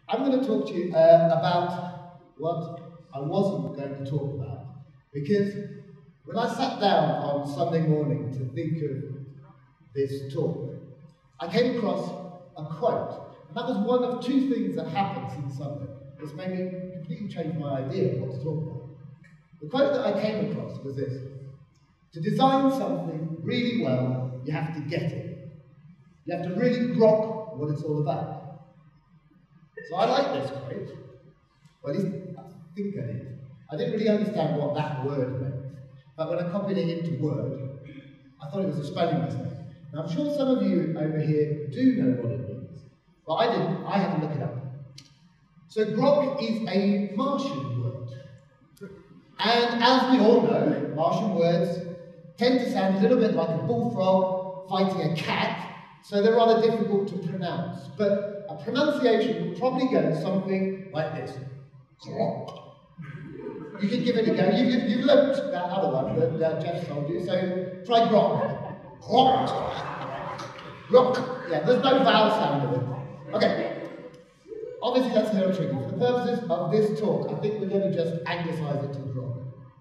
I'm going to talk to you about what I wasn't going to talk about, because when I sat down on Sunday morning to think of this talk, I came across a quote, and that was one of two things that happened since Sunday. It's made me completely change my idea of what to talk about. The quote that I came across was this: to design something really well, you have to get it. You have to really grok what it's all about. So I like this quote, or at least I think I did. I didn't really understand what that word meant, but when I copied it into Word, I thought it was a spelling mistake. Now I'm sure some of you over here do know what it means, but I didn't. I had to look it up. So grok is a Martian word. And as we all know, Martian words tend to sound a little bit like a bullfrog fighting a cat, so they're rather difficult to pronounce. But a pronunciation would probably go something like this: grok. You can give it a go. You've learnt that other one that Jeff told you, so try grok. Grok. Grok. Yeah, there's no vowel sound in it. Okay. Obviously that's a little tricky. For the purposes of this talk, I think we're going to just anglicize it to grok.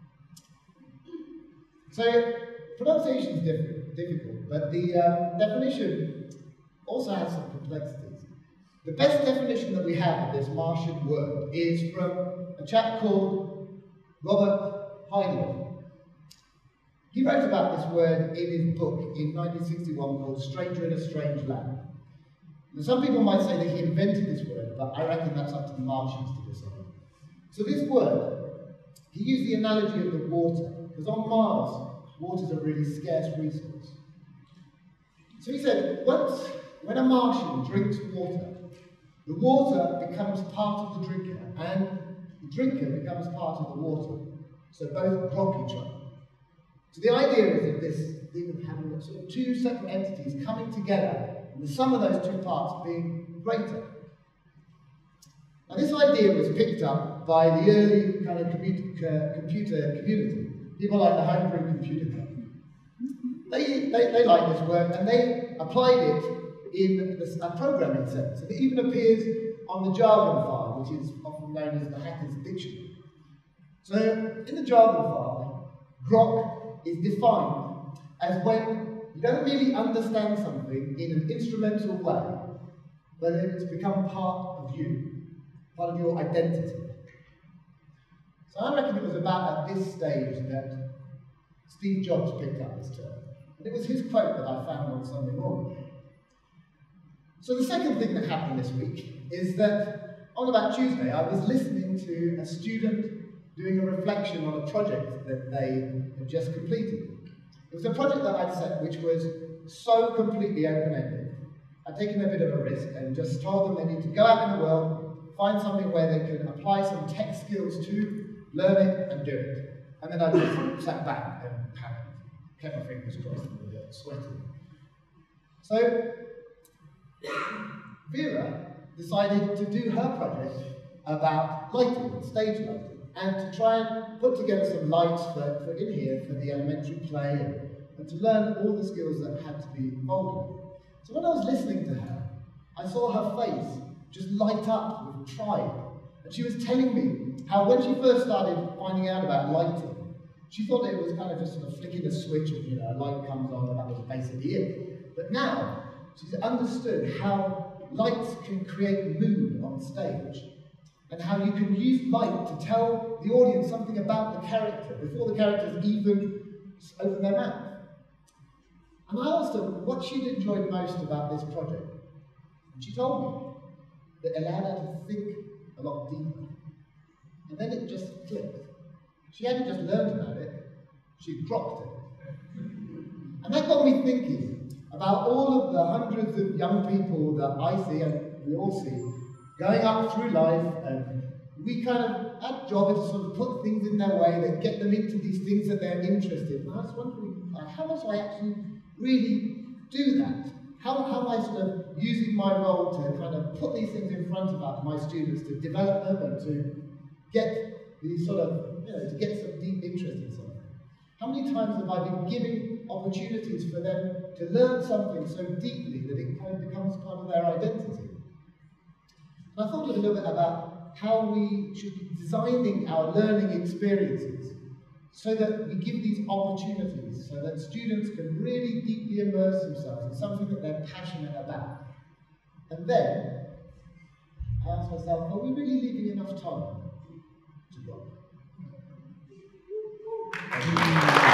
So, pronunciation is difficult, but the definition also has some complexities. The best definition that we have of this Martian word is from a chap called Robert Heinlein. He wrote about this word in his book in 1961 called Stranger in a Strange Land. Now, some people might say that he invented this word, but I reckon that's up to the Martians to decide. So this word, he used the analogy of the water, because on Mars, water is a really scarce resource. So he said, when a Martian drinks water, the water becomes part of the drinker, and the drinker becomes part of the water. So both grok each other. So the idea is that this thing of having sort of two separate entities coming together, and the sum of those two parts being greater. Now this idea was picked up by the early kind of computer community, people like the Homebrew Computer Club. They liked this word, and they applied it in a programming sense. And it even appears on the jargon file, which is often known as the Hacker's Dictionary. So in the jargon file, grok is defined as when you don't really understand something in an instrumental way, but then it's become part of you, part of your identity. So I reckon it was about at this stage that Steve Jobs picked up this term. And it was his quote that I found on Sunday morning. So the second thing that happened this week is that on about Tuesday, I was listening to a student doing a reflection on a project that they had just completed. It was a project that I'd set which was so completely open-ended. I'd taken a bit of a risk and just told them they need to go out in the world, find something where they can apply some tech skills to, learn it and do it. And then I just sat back and panicked, kept my fingers crossed and sweating. So Vera decided to do her project about lighting, stage lighting, and to try and put together some lights for in here for the elementary play and to learn all the skills that had to be involved in it. So when I was listening to her, I saw her face just light up with pride. And she was telling me how when she first started finding out about lighting, she thought it was kind of just sort of flicking a switch and a light comes on and that was basically it. But now, she's understood how lights can create mood on stage, and how you can use light to tell the audience something about the character before the characters even open their mouth. And I asked her what she'd enjoyed most about this project. And she told me that it allowed her to think a lot deeper. And then it just clicked. She hadn't just learned about it, she'd grokked it. And that got me thinking about all of the hundreds of young people that I see, and we all see, going up through life, and we kind of, our job is to sort of put things in their way that get them into these things that they're interested in. And I was wondering, how much I actually really do that? How am I sort of using my role to kind of put these things in front of my students, to develop them and to get these sort of, to get some deep interest in something? How many times have I been giving opportunities for them to learn something so deeply that it kind of becomes part of their identity? And I thought a little bit about how we should be designing our learning experiences so that we give these opportunities, so that students can really deeply immerse themselves in something that they're passionate about. And then, I asked myself, are we really leaving enough time to Grok?